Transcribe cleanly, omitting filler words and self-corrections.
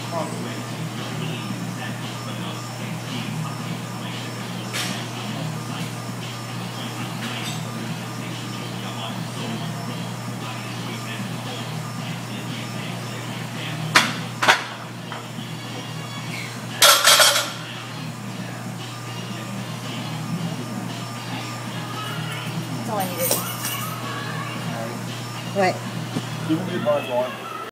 That's all I needed. What? You can do hard one.